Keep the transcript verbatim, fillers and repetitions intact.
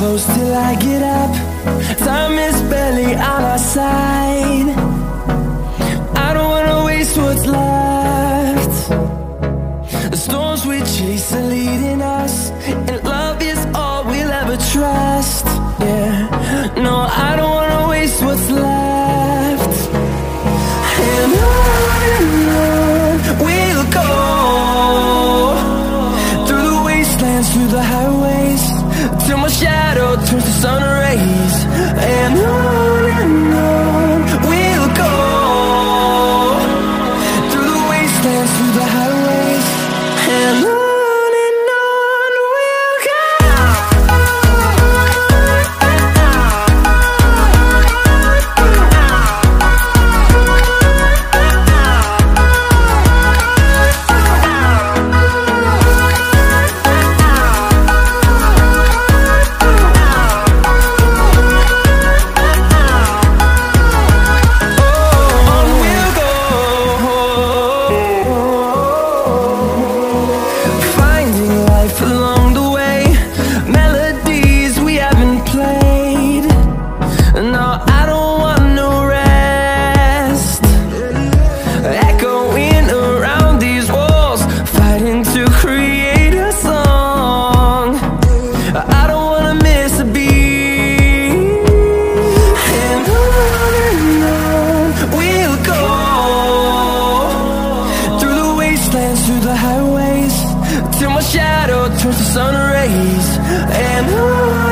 close till I get up. Time is barely on our side. I don't wanna waste what's left. The storms we chase are leading us, and love is all we'll ever trust. Yeah, no, I don't wanna waste what's left. And on and on we'll go, through the wastelands, through the highways, till my shadow turns to sun rays. And on and on we'll go, through the wastelands, through the highways, and on. Through the highways, till my shadow turns to sun rays. And on